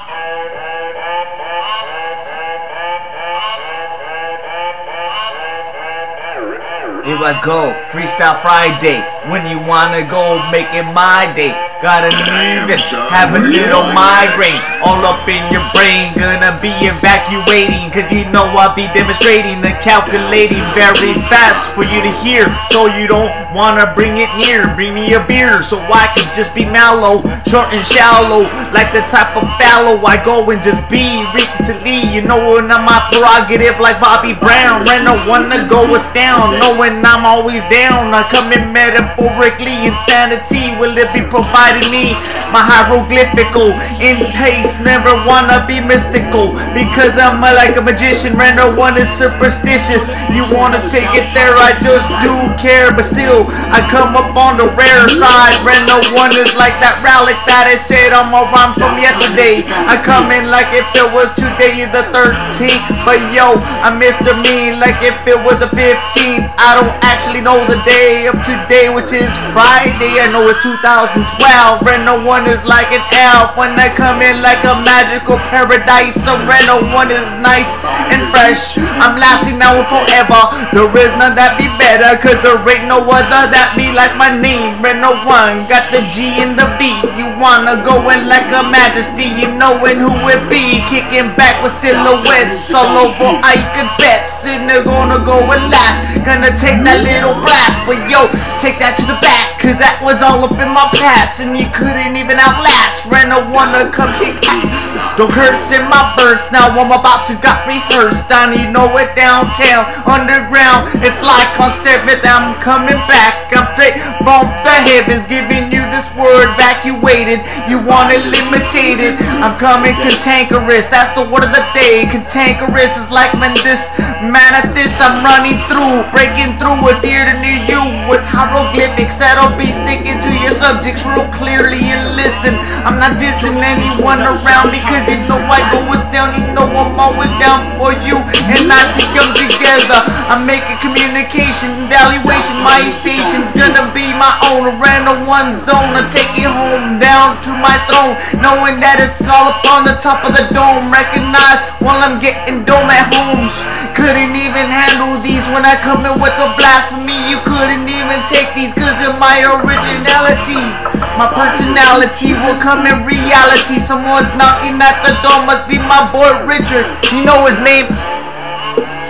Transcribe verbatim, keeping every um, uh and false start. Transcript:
Here I go, Freestyle Friday. When you wanna go, make it my day. Gotta leave it, have a little migraine all up in your brain. Gonna be evacuating, cause you know I'll be demonstrating and calculating very fast for you to hear. So you don't wanna bring it near. Bring me a beer so I can just be mellow, short and shallow, like the type of fallow I go and just be recently. You know when I'm my prerogative like Bobby Brown. When I wanna go astound, knowing I'm always down. I come in metaphorically, insanity will it be providing me my hieroglyphical in taste. Never wanna be mystical because I'm a, like a magician. Random one is superstitious. You wanna take it there, I just do care, but still I come up on the rare side. Random one is like that relic that I said I'm a rhyme from yesterday. I come in like if it was today the thirteenth, but yo, I Mister Mean like if it was the fifteenth. I don't actually know the day of today, which is Friday. I know it's two thousand twelve. Random one is like an elf when I come in like a magical paradise. So random one is nice and fresh. I'm lasting now and forever. There is none that be better, cause there ain't no other that be like my name. Random one got the G and the V. You wanna go in like a majesty, you knowing who it be. Kicking back with silhouettes, solo for I could bet. Sitting there gonna go and last. Gonna take that little blast, but yo, take that to the back, cause that was all up in my past and you couldn't even outlast. Random wanna come kick ass. Don't curse in my verse, now I'm about to got rehearsed. I need know it downtown, underground. It's like on seventh, I'm coming back. I'm straight from the heavens, giving you this word evacuated. You want it limited. I'm coming cantankerous, that's the word of the day. Cantankerous is like man this, man at this. I'm running through, breaking through with ear to near you with hieroglyphics that'll be sticking to your subjects real clearly and listen. I'm not dissing anyone around because you know I go is down. You know I'm always down for you and I to come together. I'm making communication, evaluation. My station's gonna be my own random one zone. I take it home down to my throne, knowing that it's all up on the top of the dome. Recognize while I'm getting dome at home. Couldn't even handle these when I come in with a blasphemy. You couldn't even take these cause of my originality. My personality will come in reality. Someone's knocking at the door, must be my boy Richard. You know his name.